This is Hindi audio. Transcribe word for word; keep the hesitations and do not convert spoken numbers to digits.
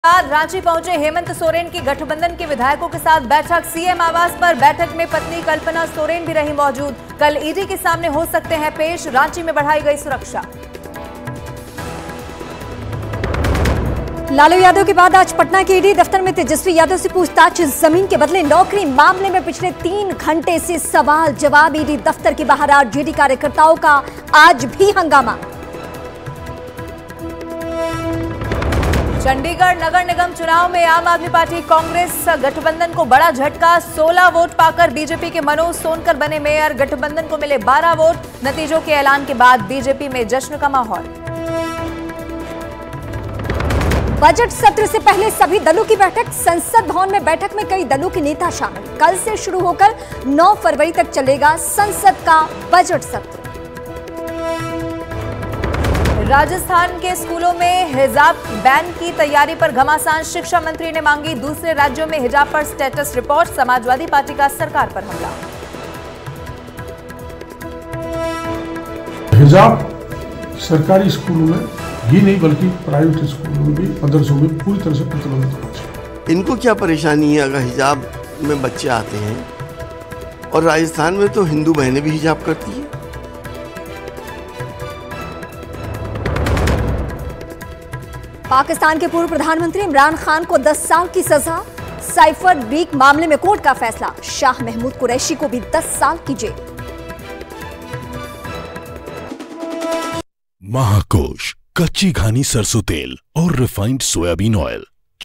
बाद रांची पहुंचे हेमंत सोरेन की गठबंधन के विधायकों के साथ बैठक। सीएम आवास पर बैठक में पत्नी कल्पना सोरेन भी रही मौजूद। कल ईडी के सामने हो सकते हैं पेश। रांची में बढ़ाई गई सुरक्षा। लालू यादव के बाद आज पटना के ईडी दफ्तर में तेजस्वी यादव से पूछताछ। जमीन के बदले नौकरी मामले में पिछले तीन घंटे से सवाल जवाब। ईडी दफ्तर के बाहर आरजेडी कार्यकर्ताओं का आज भी हंगामा। चंडीगढ़ नगर निगम चुनाव में आम आदमी पार्टी कांग्रेस गठबंधन को बड़ा झटका। सोलह वोट पाकर बीजेपी के मनोज सोनकर बने मेयर। गठबंधन को मिले बारह वोट। नतीजों के ऐलान के बाद बीजेपी में जश्न का माहौल। बजट सत्र से पहले सभी दलों की बैठक। संसद भवन में बैठक में कई दलों के नेता शामिल। कल से शुरू होकर नौ फरवरी तक चलेगा संसद का बजट सत्र। राजस्थान के स्कूलों में हिजाब बैन की तैयारी पर घमासान। शिक्षा मंत्री ने मांगी दूसरे राज्यों में हिजाब पर स्टेटस रिपोर्ट। समाजवादी पार्टी का सरकार पर हमला। हिजाब सरकारी स्कूलों में ही नहीं बल्कि प्राइवेट स्कूलों में भी मदरसों में पूरी तरह से प्रतिबंधित होना चाहिए। इनको क्या परेशानी है अगर हिजाब में बच्चे आते हैं? और राजस्थान में तो हिंदू बहनें भी हिजाब करती हैं। पाकिस्तान के पूर्व प्रधानमंत्री इमरान खान को दस साल की सजा। साइफर लीक मामले में कोर्ट का फैसला। शाह महमूद कुरैशी को भी दस साल की जेल। महाकोश कच्ची घानी सरसों तेल और रिफाइंड सोयाबीन ऑयल।